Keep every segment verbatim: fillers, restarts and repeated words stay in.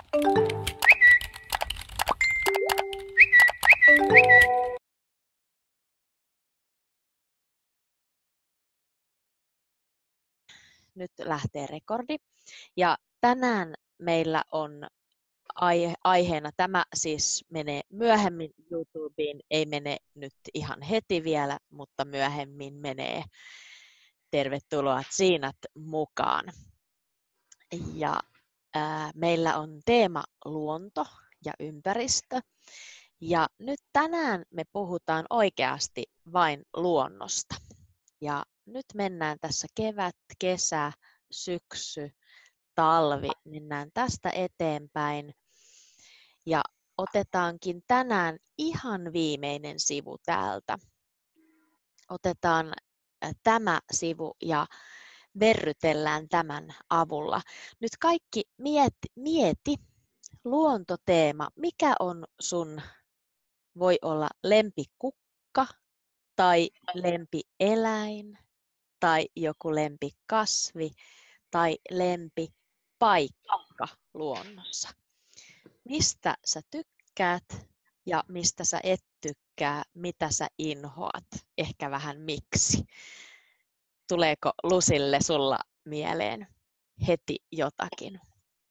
Nyt lähtee rekordi. Ja tänään meillä on aihe, aiheena, tämä siis menee myöhemmin YouTubeen, ei mene nyt ihan heti vielä, mutta myöhemmin menee. Tervetuloa Tsiinat mukaan. Ja ää, meillä on teema luonto ja ympäristö. Ja nyt tänään me puhutaan oikeasti vain luonnosta. Ja nyt mennään tässä kevät, kesä, syksy, talvi, mennään tästä eteenpäin. Ja otetaankin tänään ihan viimeinen sivu täältä. Otetaan tämä sivu ja verrytellään tämän avulla. Nyt kaikki mieti, mieti luontoteema, mikä on sun, voi olla lempikukka tai lempieläin tai joku lempikasvi tai lempipaikka luonnossa. Mistä sä tykkäät ja mistä sä et tykkää, mitä sä inhoat, ehkä vähän miksi. Tuleeko Lucille sulla mieleen heti jotakin?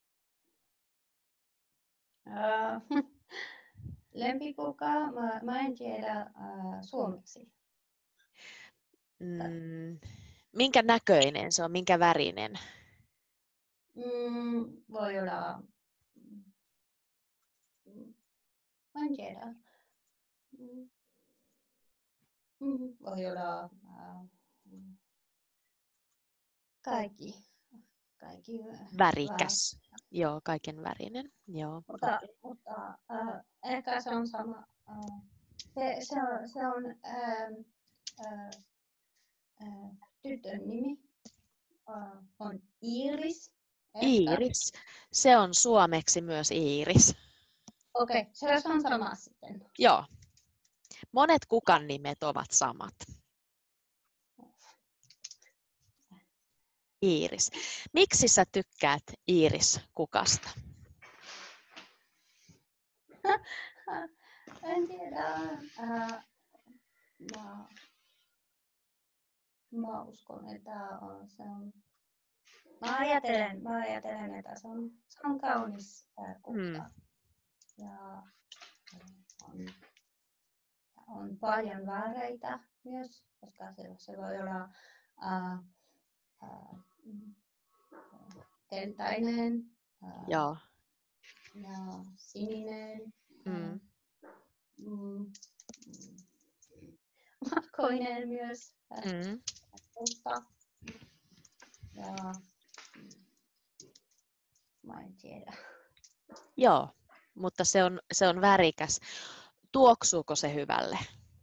Uh, lempikukka, mä, mä en tiedä uh, suomeksi. Mm, minkä näköinen se on, minkä värinen? Mm, voi olla, mä en tiedä. Mm, voi olla uh, kaikki. kaikki Värikäs. Vä- Joo, kaiken värinen. Joo. Mutta, mutta uh, ehkä se on sama. Uh, se, se on, se on uh, uh, uh, tytön nimi. Uh, on Iiris. Iiris. Se on suomeksi myös Iiris. Okei, okay, se on sama sitten. Joo. Monet kukan nimet ovat samat. Iiris. Miksi sä tykkäät Iiris-kukasta? En tiedä. Äh, mä, mä uskon, että se on... Mä ajattelen, mä ajattelen että se on, se on kaunis äh, kukka. Hmm. Ja on, on paljon väreitä myös, koska se, se voi olla äh, äh, keltainen äh, Joo. ja sininen. Mm. Mm. Valkoinen myös. Mm. Ja mä en tiedä. Joo, mutta se on, se on värikäs. Tuoksuuko se hyvälle?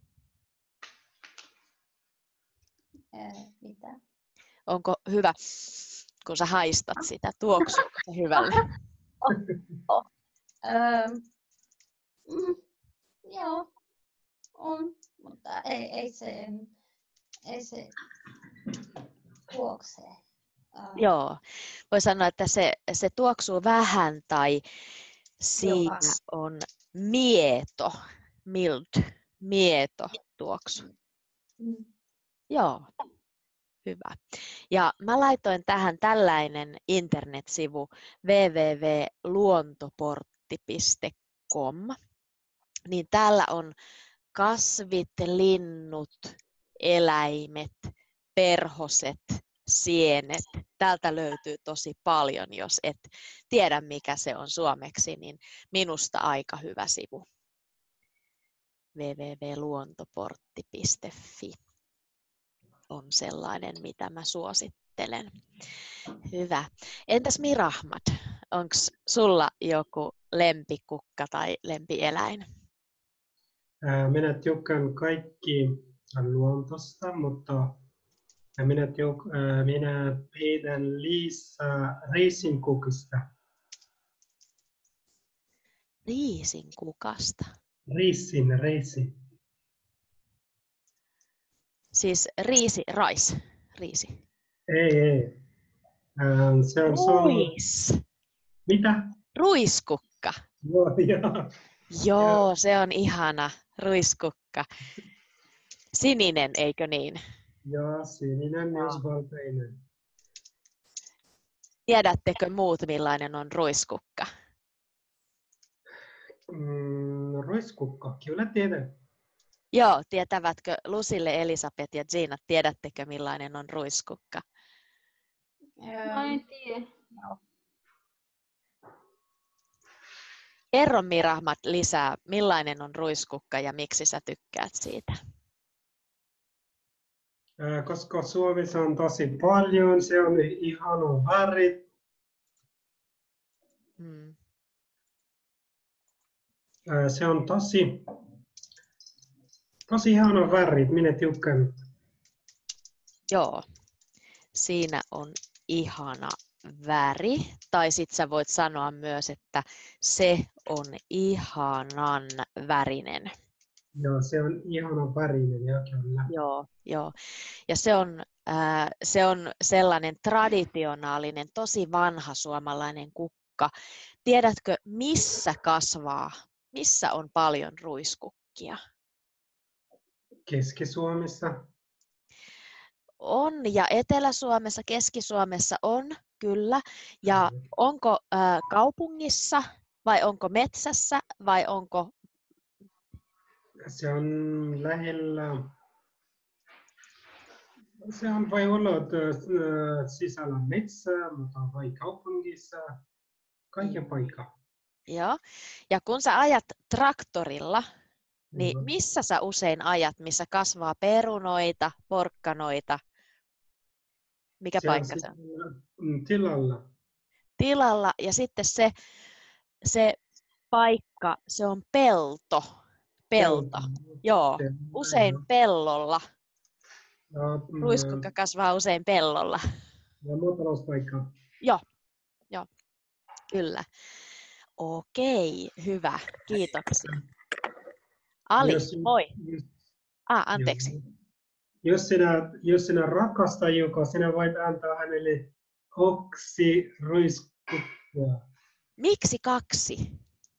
Ää, mitä? Onko hyvä, kun sä haistat sitä? Tuoksuuko se hyvälle? Oh, oh. Ähm, mm, joo, on, mutta ei, ei se, ei se tuokse. Uh, Joo, voi sanoa, että se, se tuoksuu vähän tai siinä Jopas. on mieto, mild, mieto tuoksu. Mm. Joo, hyvä. Ja mä laitoin tähän tällainen internetsivu double-u double-u double-u piste luontoportti piste com. Niin täällä on kasvit, linnut, eläimet, perhoset, sienet. Täältä löytyy tosi paljon, jos et tiedä mikä se on suomeksi, niin minusta aika hyvä sivu. double-u double-u double-u piste luontoportti piste fi on sellainen, mitä mä suosittelen. Hyvä. Entäs Mirahmad, onko sulla joku lempikukka tai lempieläin? Minä tykkään kaikki luontosta, mutta minä, tyk, minä pidän lisää riisinkukista. Riisinkukasta? Riisin, riisi. Siis riisi, rais, riisi. Ei, ei. Se on Ruis. Mitä? Ruiskukka. Joo, joo. Joo, se on ihana. Ruiskukka. Sininen, eikö niin? Joo, sininen Joo. myös valkoinen. Tiedättekö muut, millainen on ruiskukka? Mm, ruiskukka, kyllä tiedän. Joo, tietävätkö Lucille, Elisabeth ja Gina, tiedättekö millainen on ruiskukka? Mä en tiedä. Kerro Mirahmat lisää, millainen on ruiskukka ja miksi sä tykkäät siitä? Ää, Koska Suomessa on tosi paljon, se on ihana väri. Hmm. Ää, Se on tosi, tosi ihana väri, minä tykkään. Joo, siinä on ihana väri. Tai sit sä voit sanoa myös, että se on ihanan värinen. Joo, se on ihana värinen, ja kyllä. Joo, joo. Ja se on, äh, se on sellainen traditionaalinen, tosi vanha suomalainen kukka. Tiedätkö, missä kasvaa, missä on paljon ruiskukkia? Keski-Suomessa. On, ja Etelä-Suomessa, Keski-Suomessa on, kyllä. Ja onko äh, kaupungissa, vai onko metsässä, vai onko... Se on lähellä. Se on voi olla äh, sisällä metsää, mutta vai kaupungissa, kaiken paikka. Joo. Ja kun sä ajat traktorilla, niin Joo. missä sä usein ajat, missä kasvaa perunoita, porkkanoita? Mikä Se on paikka se on? sisällä, mm, tilalla. Tilalla, ja sitten se, se paikka, se on pelto. Pelto. Joo, Se- usein joo. pellolla. Ja, mm, Ruiskukka kasvaa usein pellolla. ja maatalouspaikka. Joo, joo, kyllä. Okei, hyvä, kiitoksia. Ali, Jos- moi. jos- Ah, anteeksi. joo. Jos sinä, jos sinä rakastat joku, sinä voit antaa hänelle kaksi ruiskukkaa. Miksi kaksi?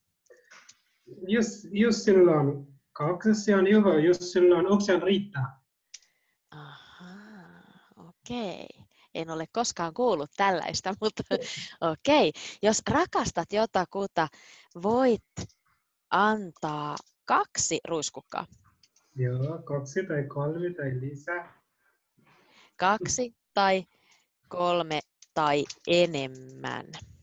Jos, jos sinulla on kaksi, se on hyvä. Jos sinulla on yksi, riittää. Ahaa, okei. En ole koskaan kuullut tällaista, mutta okei. Jos rakastat jotakuta, voit antaa kaksi ruiskukkaa. Joo, kaksi tai kolme tai lisää. Kaksi tai kolme tai enemmän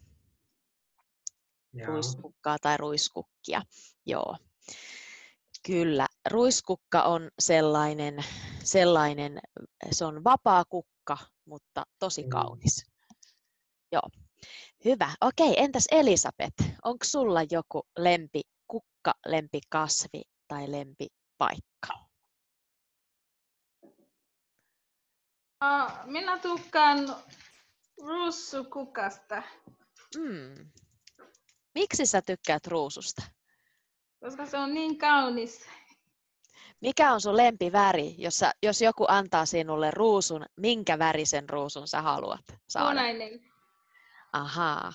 Joo. ruiskukkaa tai ruiskukkia. Joo. Kyllä, ruiskukka on sellainen, sellainen, se on vapaa kukka, mutta tosi Mm. kaunis. Joo. Hyvä. Okei, entäs Elisabeth, onko sulla joku lempikukka, lempikasvi tai lempipaikka? Uh, minä tykkään ruusukukasta, Mm. Miksi sä tykkäät ruususta? koska se on niin kaunis. Mikä on sun lempiväri, jos, sä, jos joku antaa sinulle ruusun, minkä värisen ruusun sä haluat saada? Punainen. Ahaa.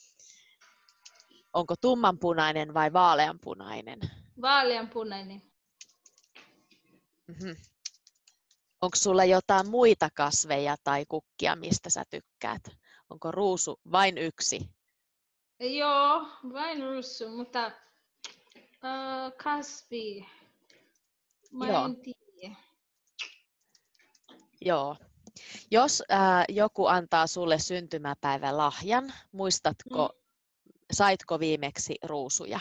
Onko tummanpunainen vai vaaleanpunainen? Vaaleanpunainen. Mm-hmm. Onko sulla jotain muita kasveja tai kukkia, mistä sä tykkäät? Onko ruusu vain yksi? Joo, vain ruusu, mutta uh, kasvi. Mä Joo. en tiedä. Joo. Jos äh, joku antaa sulle syntymäpäivälahjan, muistatko, Mm. saitko viimeksi ruusuja?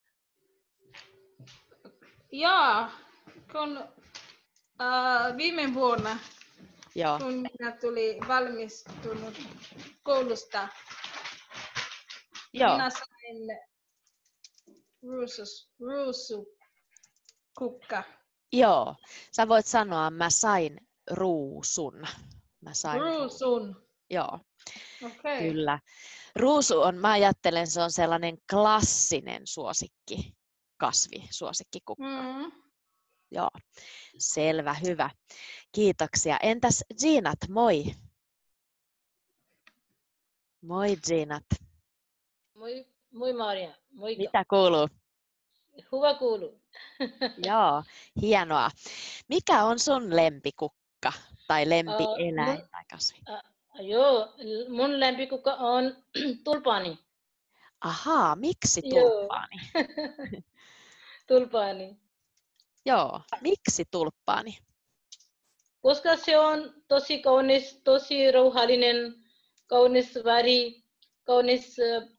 Joo, kun uh, viime vuonna, Joo. kun minä tulin valmistunut koulusta, Joo. minä sain ruusus, ruusukukka. Joo. Sä voit sanoa, mä sain ruusun. Mä sain Ruusun. Joo. Okei. Kyllä. Ruusu on, mä ajattelen, se on sellainen klassinen suosikki, kasvi, suosikkikukka. Mm. Joo, selvä, hyvä. Kiitoksia. Entäs Ginat, moi. Moi Ginat. Moi. moi Maria, moikka. Mitä kuuluu? Hyvä kuuluu. Joo, hienoa. Mikä on sun lempikukka tai lempieläin Uh, tai kasvi? Uh, joo, mun lempikukka on tulpaani. Ahaa, miksi tulppaani? Tulpaani. Joo, miksi tulppaani? Koska se on tosi kaunis, tosi rauhallinen, kaunis väri, kaunis, äh,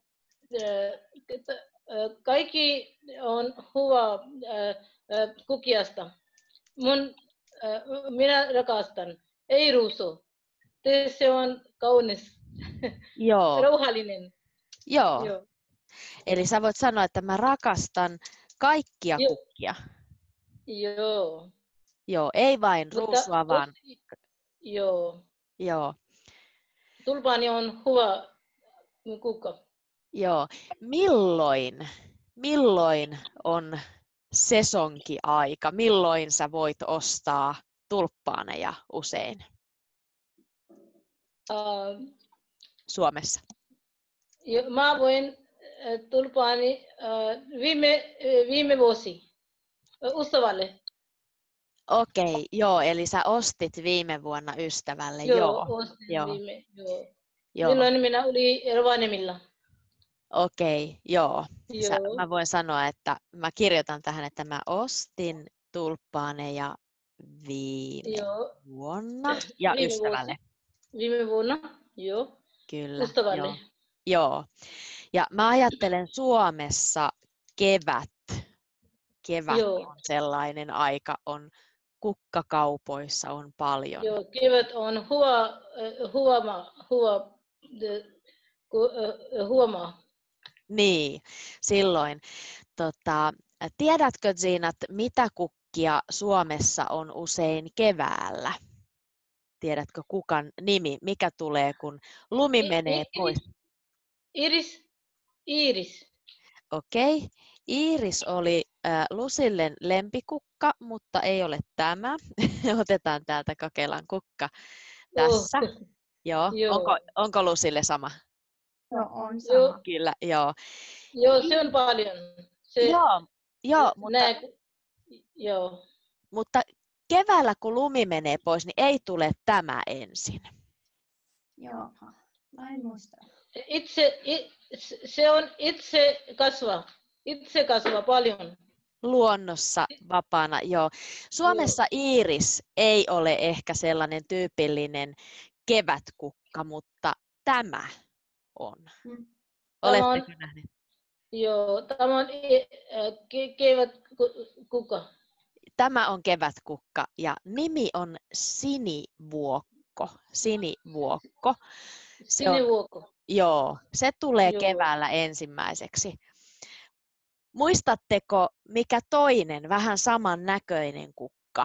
äh, kaikki on hyvä äh, äh, kukiasta. Mun, äh, minä rakastan, ei ruusu. Se on kaunis, Joo. rauhallinen. Joo. Joo. Eli sä voit sanoa, että mä rakastan kaikkia Joo. kukkia. Joo. Joo, ei vain ruusua, Mutta, vaan... Joo. Joo. Tulpaani on hyvä kukka. Joo. Milloin, milloin on sesonkiaika? Milloin sä voit ostaa tulppaaneja usein Uh, Suomessa? Mä voin uh, tulpaani uh, viime, uh, viime vuosi uh, ystävälle. Okei, okay, joo, eli sä ostit viime vuonna ystävälle, joo. joo. Ostin joo. viime, joo. joo. Milloin minä olin Rovaniemellä. Okei, okay, joo. Sä, joo. mä voin sanoa, että mä kirjoitan tähän, että mä ostin tulppaaneja viime joo. vuonna ja viime ystävälle. Vuosi. Viime vuonna, joo. Kyllä, ystävälle. joo. joo. Ja mä ajattelen Suomessa kevät. Kevät joo. on sellainen aika, on kukkakaupoissa on paljon. Joo, kevät on hyvä, huoma, huoma, huoma. Niin, silloin. Tota, tiedätkö Zinat, mitä kukkia Suomessa on usein keväällä? Tiedätkö kukan nimi? Mikä tulee, kun lumi menee pois? Iris. Iris. Okei. Okay. Iiris oli äh, Lucillen lempikukka, mutta ei ole tämä. Otetaan täältä Kakelan kukka tässä. Oh. Joo. Joo. Onko, onko Lucille sama? Joo, on sama. Joo. Kyllä, joo. Joo, se on paljon. Se, joo, joo, mutta, nää, joo. mutta keväällä kun lumi menee pois, niin ei tule tämä ensin. Joo, mä en muista. Itse, it, se on itse kasva. Itse kasvaa paljon. Luonnossa vapaana, joo. Suomessa joo. Iiris ei ole ehkä sellainen tyypillinen kevätkukka, mutta tämä on. Hmm. Oletteko nähneet? Joo, tämä on ke- kevätkukka. Tämä on kevätkukka ja nimi on sinivuokko. Sinivuokko. Se Sinivuokko. On, joo, se tulee joo. keväällä ensimmäiseksi. Muistatteko, mikä toinen vähän saman näköinen kukka?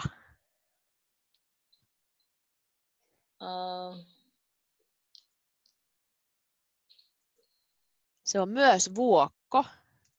Uh. Se on myös vuokko.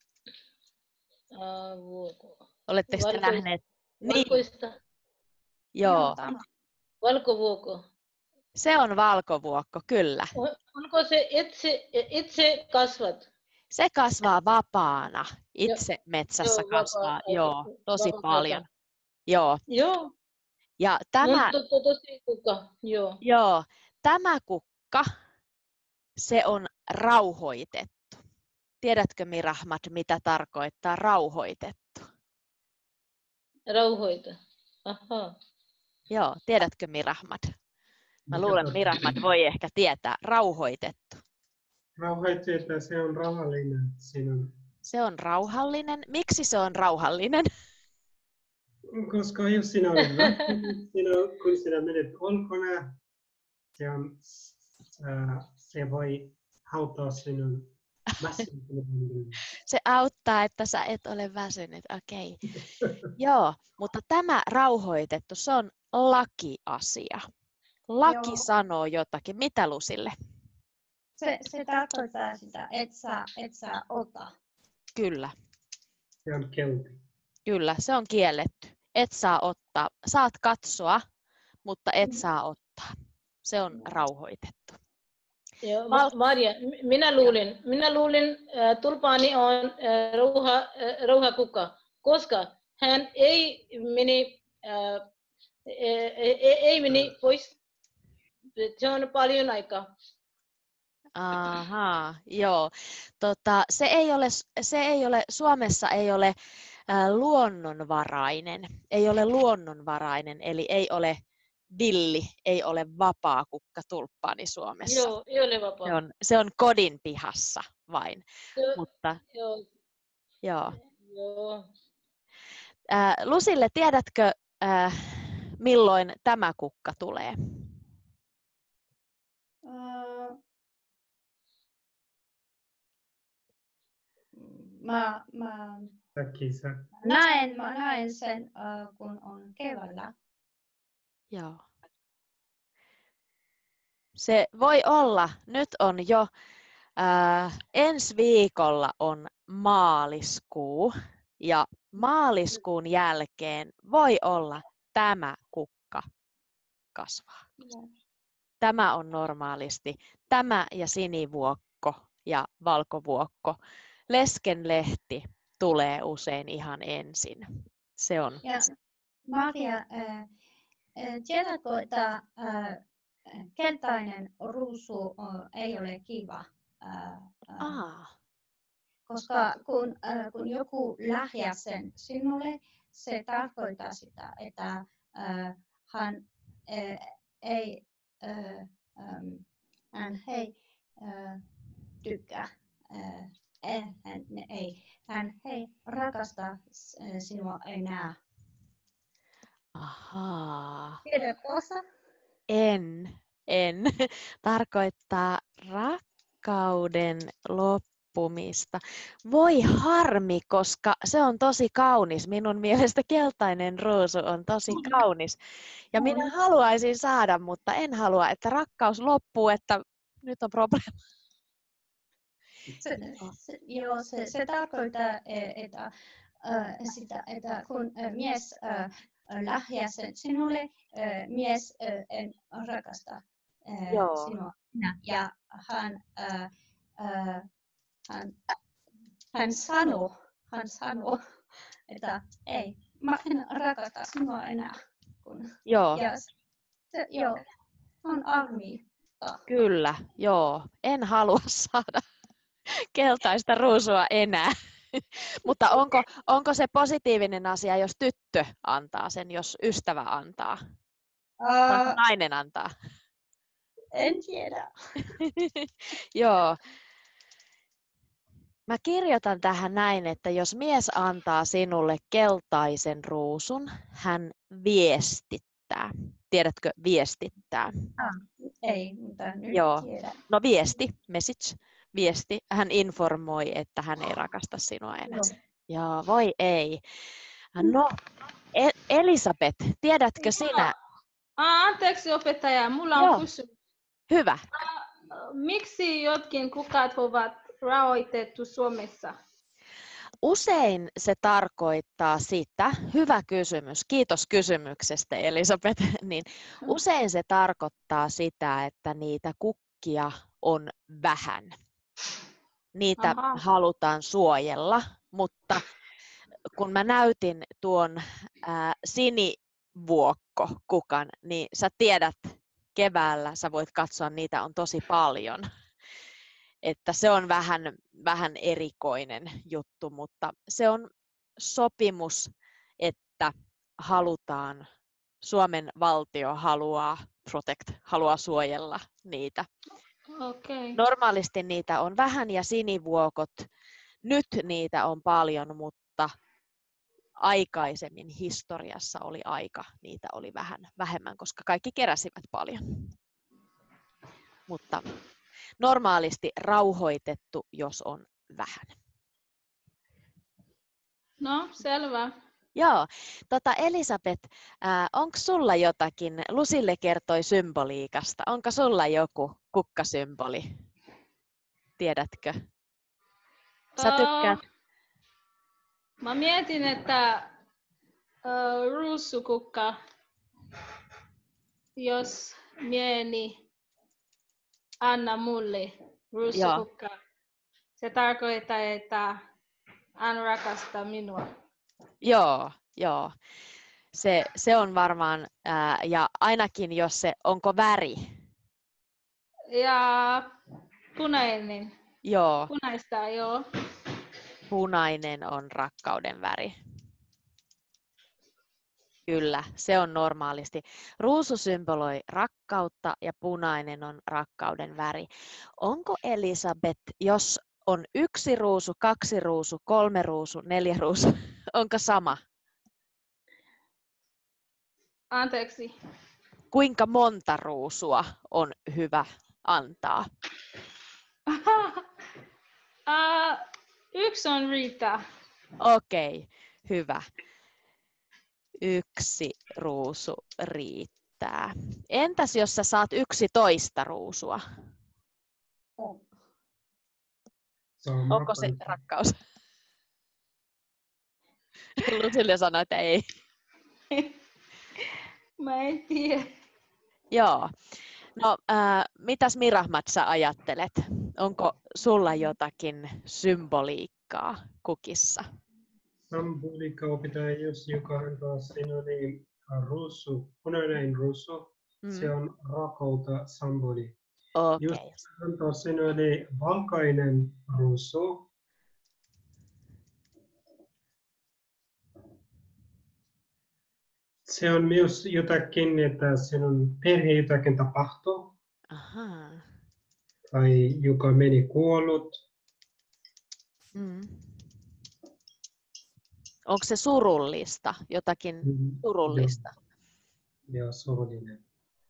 Uh, vuokko. Oletteko te Valkoista. nähneet? Valkoista. Niin. Joo. Valkovuokko. Se on valkovuokko, kyllä. Onko se itse, itse kasvat? Se kasvaa vapaana. Itse jo. Metsässä joo, kasvaa vapaa, joo, tosi vapaa. paljon. Joo. Joo. Ja tämä, to, to, tosi kukka. Joo. Joo, tämä kukka, se on rauhoitettu. Tiedätkö Mirahmat, mitä tarkoittaa rauhoitettu? Rauhoita. Aha. Joo, tiedätkö Mirahmat? Mä luulen, että Mirahmat voi ehkä tietää. Rauhoitettu. Rauhoitettu, se on rauhallinen. Sinun. Se on rauhallinen. Miksi se on rauhallinen? Koska jos sinä olet väsynyt, sinä, kun sinä menet ulkona, se, on, äh, se voi auttaa sinun väsymisen. Se auttaa, että sä et ole väsynyt. Okei. Okay. Joo, mutta tämä rauhoitettu, se on lakiasia. Laki Joo. sanoo jotakin. Mitä Lucille? Se, se tarkoittaa sitä, että sä, et sä ota. Kyllä. Se on kielletty. Kyllä, se on kielletty. Et saa ottaa. Saat katsoa, mutta et mm. saa ottaa. Se on rauhoitettu. Joo, Val- Marja, minä luulin, minä luulin äh, tulpaani on äh, rauha, äh, rauhakukka, koska hän ei meni, äh, ei, ei, ei meni pois. Se on paljon aikaa. Ahaa, joo. Tota, se ei ole, se ei ole, Suomessa ei ole äh, luonnonvarainen, ei ole luonnonvarainen, eli ei ole villi, ei ole vapaa kukka tulppaani Suomessa. Joo, ei ole vapaa. Se on, se on kodin pihassa vain, Joo, mutta joo, joo. joo. Äh, Lusille, tiedätkö, äh, milloin tämä kukka tulee? Äh, Mä, mä Kisä. näen, mä näen sen, äh, kun on keväällä. Joo. Se voi olla, nyt on jo, äh, ensi viikolla on maaliskuu ja maaliskuun jälkeen voi olla tämä kukka kasvaa. Tämä on normaalisti, tämä ja sinivuokko ja valkovuokko. Leskenlehti tulee usein ihan ensin. Se on. Ja Maria, äh, äh, tiedätkö, että äh, keltainen ruusu äh, ei ole kiva? Äh, äh, Aa, koska kun, äh, kun joku lahjaa sen sinulle, se tarkoittaa sitä, että äh, hän äh, ei, äh, ähm, hän ei äh, tykkää, äh, eh, hän ei, hän ei rakasta sinua enää. ahaa. Tiedätkö? En, en. Tarkoittaa rakkauden loppumista. Voi harmi, koska se on tosi kaunis. Minun mielestä keltainen ruusu on tosi kaunis. Ja minä haluaisin saada, mutta en halua, että rakkaus loppuu, että nyt on probleema. Se, se, joo, se, se tarkoittaa, että, äh, sitä, että kun äh, mies äh, lahjaa sen sinulle, äh, mies äh, en rakasta äh, Joo. sinua. Ja hän, äh, äh, hän, hän sanoo, hän sanoo, että ei, mä en rakasta sinua enää. Kun, Joo. ja se, joo, on armi. Kyllä, joo. En halua saada keltaista ruusua enää. Mutta onko, onko se positiivinen asia, jos tyttö antaa sen, jos ystävä antaa? Tai Uh, nainen antaa? en tiedä. Joo. Mä kirjoitan tähän näin, että jos mies antaa sinulle keltaisen ruusun, hän viestittää. Tiedätkö viestittää? Ah, ei, mutta nyt Joo. tiedän. No viesti, message, viesti. Hän informoi, että hän ei rakasta sinua enää. Joo. Joo, voi ei. No, Elisabeth, tiedätkö sinä? Ah, anteeksi opettaja, mulla on Joo. kysymys. Hyvä. Miksi jotkin kukat ovat rauhoitettu Suomessa? Usein se tarkoittaa sitä, hyvä kysymys, kiitos kysymyksestä Elisabeth, niin usein se tarkoittaa sitä, että niitä kukkia on vähän. Niitä Aha. halutaan suojella, mutta kun mä näytin tuon ää, sinivuokko-kukan, niin sä tiedät, keväällä sä voit katsoa, niitä on tosi paljon. Että se on vähän, vähän erikoinen juttu, mutta se on sopimus, että halutaan, Suomen valtio haluaa protect, haluaa suojella niitä. Okay. Normaalisti niitä on vähän ja sinivuokot, nyt niitä on paljon, mutta aikaisemmin historiassa oli aika, niitä oli vähän vähemmän, koska kaikki keräsivät paljon. Mutta normaalisti rauhoitettu, jos on vähän. No, selvä. Joo. Tota Elisabeth, äh, onko sulla jotakin, Lusille kertoi symboliikasta, onko sulla joku kukkasymboli? Tiedätkö? Sä tykkäät? Uh, mä mietin, että uh, ruusukukka, jos mieni anna mulle ruusukukka. Se tarkoittaa, että hän rakastaa minua. Joo, joo. Se, se on varmaan, ää, ja ainakin jos se, onko väri? Ja punainen. Joo, Punaista, joo. punainen on rakkauden väri. Kyllä, se on normaalisti. Ruusu symboloi rakkautta ja punainen on rakkauden väri. Onko Elisabeth, jos on yksi ruusu, kaksi ruusu, kolme ruusu, neljä ruusu, onko sama? Anteeksi. Kuinka monta ruusua on hyvä antaa? uh, yksi on riittää. Okei, hyvä. Yksi ruusu riittää. Entäs jos sä saat yksitoista ruusua? Se on Onko se mahtavaa. rakkaus? Lucilia sanoi, että ei. Mä en tiedä. Joo. No, äh, mitäs Mirahmat sä ajattelet? Onko sulla jotakin symboliikkaa kukissa? Symboliikkaa pitää, jos joka antaa sinulle ruusu, punainen ruusu, Mm. se on rakkautta symboli. Okei. Jos antaa sinulle valkoinen ruusu, se on myös jotakin, että sinun perhe jotakin tapahtuu, Ahaa. tai joka meni kuollut. Mm. Onko se surullista? Jotakin Mm, surullista? Ja surullinen.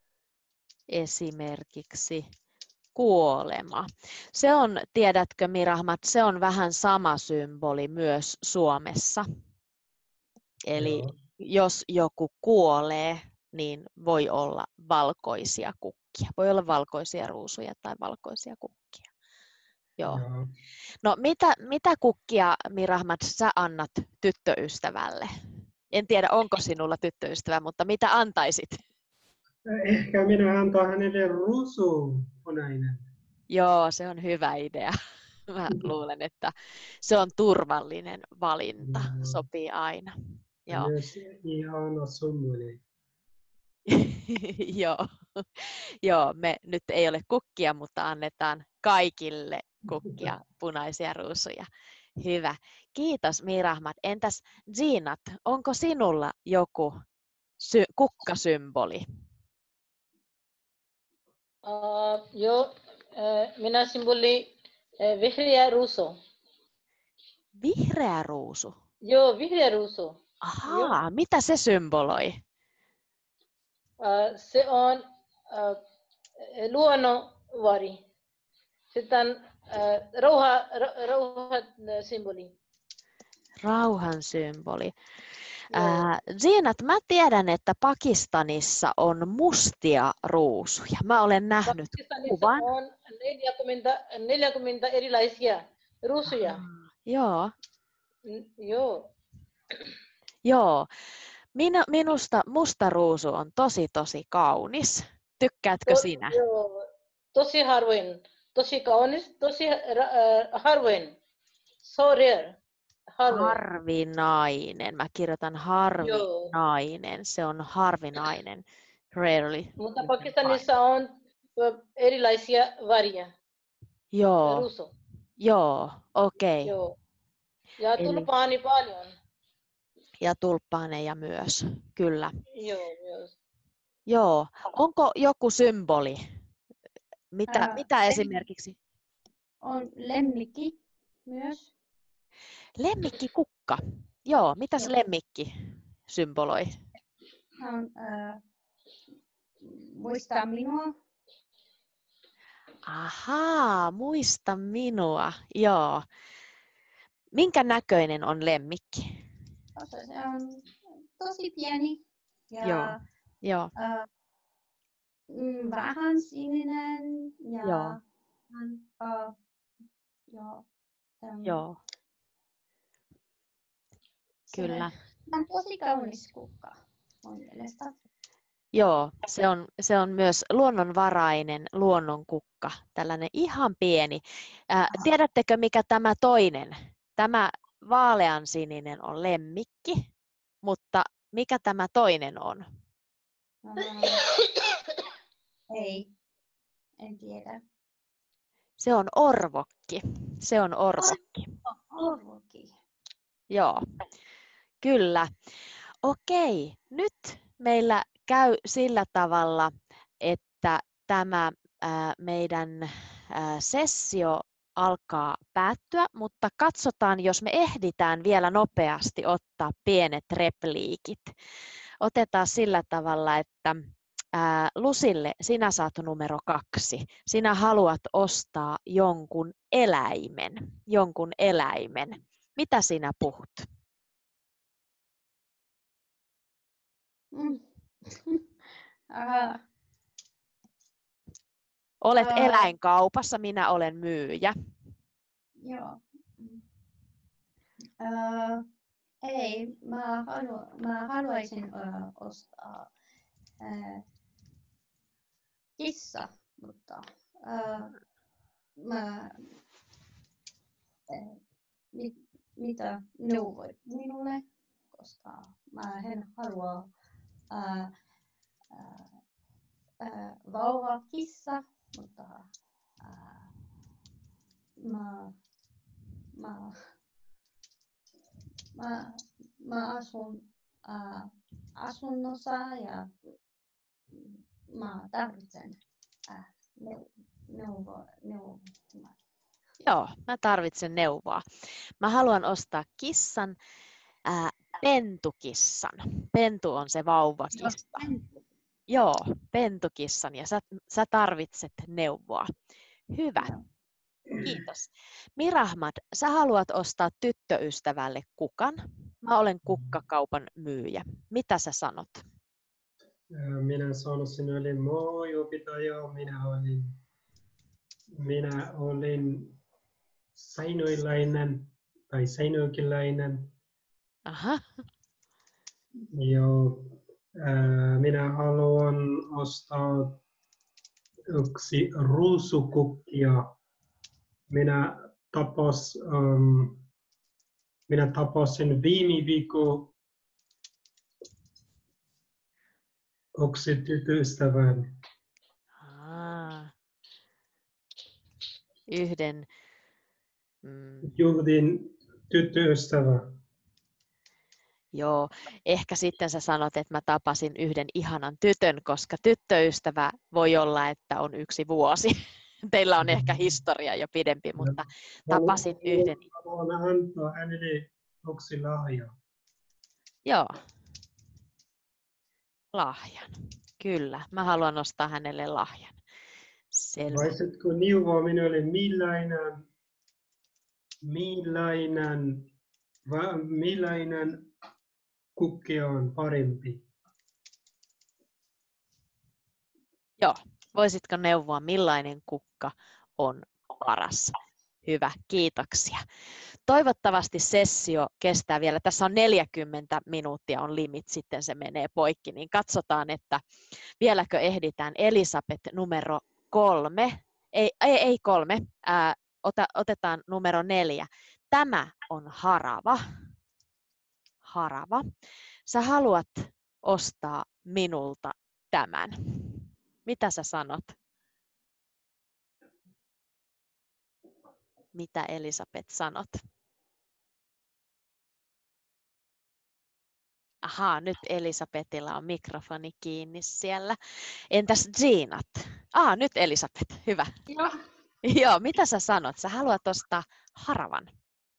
Esimerkiksi kuolema. Se on, tiedätkö Mirahmat, se on vähän sama symboli myös Suomessa. Eli Joo. jos joku kuolee, niin voi olla valkoisia kukkia. Voi olla valkoisia ruusuja tai valkoisia kukkia. Joo. Joo. No mitä, mitä kukkia, Mirahmat, sä annat tyttöystävälle? En tiedä, onko sinulla tyttöystävä, mutta mitä antaisit? Ehkä minä antaa hänelle ruusu punainen. Joo, se on hyvä idea. Mä luulen, että se on turvallinen valinta. Joo. Sopii aina. Ja Joo. myös ihana symboli. Joo. Joo, me nyt ei ole kukkia, mutta annetaan kaikille kukkia, punaisia ruusuja. Hyvä. Kiitos Mirahmat. Entäs Zinat, onko sinulla joku sy- kukkasymboli? Uh, jo, uh, minä symboli uh, vihreä ruusu. Vihreä ruusu. Joo, vihreä ruusu. Ahaa, mitä se symboloi? Uh, se on uh, luonnonvari. Sitten uh, rauha, ra, rauha symboli. Rauhan symboli. Joo. Ää, Zinat, mä tiedän, että Pakistanissa on mustia ruusuja. Mä olen nähnyt Pakistanissa kuvan. on neljäkymmentä, neljäkymmentä erilaisia ruusuja. Ah, joo, N- Joo. joo. Minä, minusta musta ruusu on tosi, tosi kaunis. Tykkäätkö To, sinä? joo. Tosi harvoin. Tosi kaunis. Tosi uh, harvoin. So rare. Harvoin. Harvinainen. Mä kirjoitan harvinainen. Se on harvinainen. Rarely. Mutta Pakistanissa on ö, erilaisia väriä. Joo, Ruusu. joo, okei. Okay. Joo. Ja Eli- tulpaani paljon. Ja tulppaaneja myös, kyllä. Joo, joo. Joo, onko joku symboli? Mitä, Ää, mitä lem- esimerkiksi? On lemmikki myös. Lemmikkikukka. Joo, mitä se Joo. lemmikki symboloi? Hän on, ää, muistaa minua. Ahaa, muista minua. Joo. Minkä näköinen on lemmikki? Se on tosi pieni. Ja Joo. Joo, ää, mm, vähän sininen. Ja Joo. hän, ää, joo, äm, joo, se- kyllä. Hän on tosi kaunis kukka mun mielestä. Joo, se on, se on myös luonnonvarainen luonnonkukka, tällainen ihan pieni. Ää, tiedättekö, mikä tämä toinen? Tämä vaaleansininen on lemmikki, mutta mikä tämä toinen on? Ei, en tiedä. Se on orvokki. Se on orvokki. Orvokki. Joo, kyllä. Okei, nyt meillä käy sillä tavalla, että tämä ää, meidän ää, sessio alkaa päättyä, mutta katsotaan, jos me ehditään vielä nopeasti ottaa pienet repliikit. Otetaan sillä tavalla, että ää, Lusille sinä saat numero kaksi. Sinä haluat ostaa jonkun eläimen. Jonkun eläimen. Mitä sinä puhut? Mm. uh, Olet uh, eläinkaupassa, minä olen myyjä. Joo. Uh, ei, mä, halu, mä haluaisin uh, ostaa uh, kissa, mutta uh, mä, uh, mit, mitä neuvoit minulle, koska mä en halua uh, uh, uh, vauva kissa, mutta uh, mä, mä, mä, mä asun uh, asunnossa ja mä tarvitsen uh, neuvoa. Neuvo, Joo, mä tarvitsen neuvoa. Mä haluan ostaa kissan, ää, pentukissan. Pentu on se vauvakissa. Joo, pentukissan ja sä, sä tarvitset neuvoa. Hyvä. Kiitos. Mirahmad, sä haluat ostaa tyttöystävälle kukan. Mä olen kukkakaupan myyjä. Mitä sä sanot? Minä sanoisin, oli moi opettaja, minä olin, minä olin säinoilainen tai säinokilainen. Aha. Joo, ää, minä haluan ostaa yksi ruusukukkia. Minä tapas, um, minä tapasin viime viikolla yksi tyttöystäväni. Aa. Yhden mm, Juhdin tyttöystävä. Joo, ehkä sitten sä sanot, että mä tapasin yhden ihanan tytön, koska tyttöystävä voi olla, että on yksi vuosi. Teillä on ehkä historia jo pidempi, mutta tapasin yhden. Haluan antaa hänelle yksi lahja. Joo, lahjan. Kyllä, mä haluan ostaa hänelle lahjan. Selvä. Voisitko neuvoa minulle, millainen, millainen, va, millainen kukki on parempi? Joo, voisitko neuvoa, millainen kukka on paras? Hyvä, kiitoksia. Toivottavasti sessio kestää vielä. Tässä on neljäkymmentä minuuttia on limit, sitten se menee poikki, niin katsotaan, että vieläkö ehditään. Elisabeth numero kolme, ei, ei, ei kolme, ää, ota, otetaan numero neljä. Tämä on harava. Harava. Sä haluat ostaa minulta tämän. Mitä sä sanot? Mitä Elisabeth sanot? Ahaa, nyt Elisabetilla on mikrofoni kiinni siellä. Entäs Jeanat? Ah, nyt Elisabeth, hyvä. Joo. Joo, mitä sä sanot? Sä haluat ostaa haravan.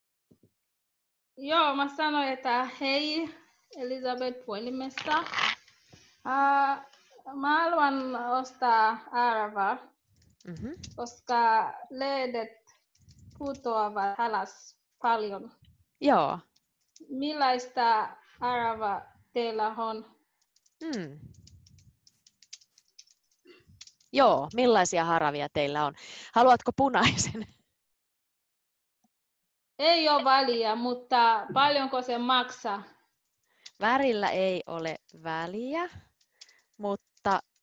Joo, mä sanoin, että hei Elisabeth puhelimesta. Uh, mä haluan ostaa arava, Mm-hmm. koska lehdet putoavat alas paljon. Joo. Millaista arava teillä on? Hmm. Joo, millaisia haravia teillä on? Haluatko punaisen? Ei ole väliä, mutta paljonko se maksaa? Värillä ei ole väliä, mutta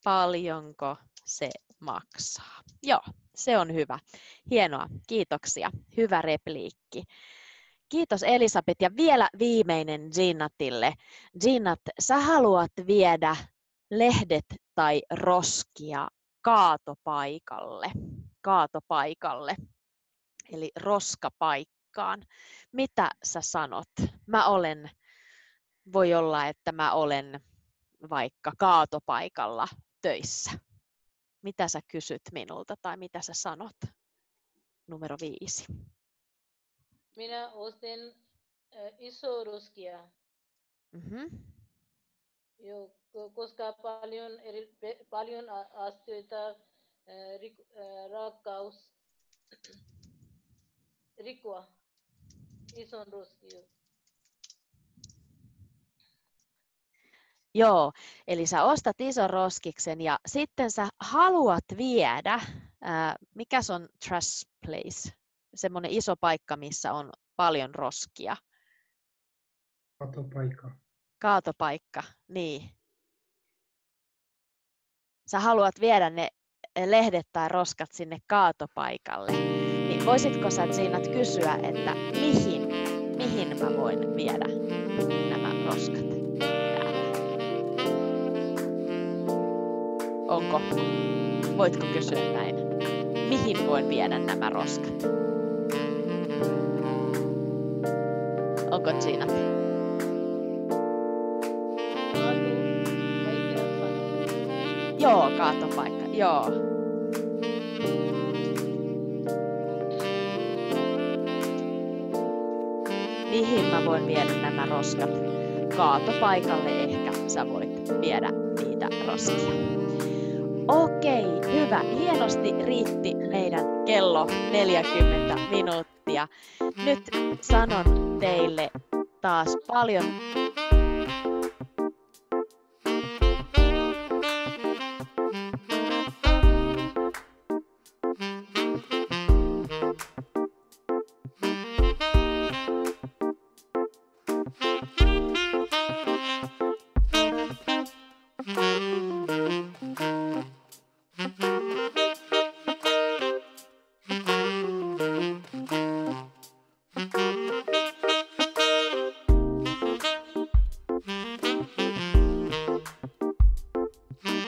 paljonko se maksaa. Joo, se on hyvä. Hienoa, kiitoksia. Hyvä repliikki. Kiitos Elisabeth ja vielä viimeinen Ginatille. Ginat, sä haluat viedä lehdet tai roskia kaatopaikalle, kaatopaikalle, eli roskapaikkaan. Mitä sä sanot? Mä olen, voi olla, että mä olen vaikka kaatopaikalla töissä. Mitä sä kysyt minulta tai mitä sä sanot? Numero viisi. Minä ostin äh, iso roskia. Mm-hmm. Joo, koska paljon, eri, paljon asioita, äh, rik, äh, rakkaus, rikkoa, ison roskia. Joo, eli sä ostat ison roskiksen ja sitten sä haluat viedä, ää, mikä se on trash place, semmoinen iso paikka, missä on paljon roskia. Kaatopaikka. Kaatopaikka, niin. Sä haluat viedä ne lehdet tai roskat sinne kaatopaikalle. Niin voisitko sä Ginat kysyä, että mihin, mihin mä voin viedä nämä roskat? Onko? Voitko kysyä näin? Mihin voin viedä nämä roskat? Onko Ginat? Joo, kaatopaikka, joo. Mihin mä voin viedä nämä roskat? Kaatopaikalle ehkä sä voit viedä niitä roskia. Okei, hyvä. Hienosti riitti meidän kello neljäkymmentä minuuttia. Nyt sanon teille taas paljon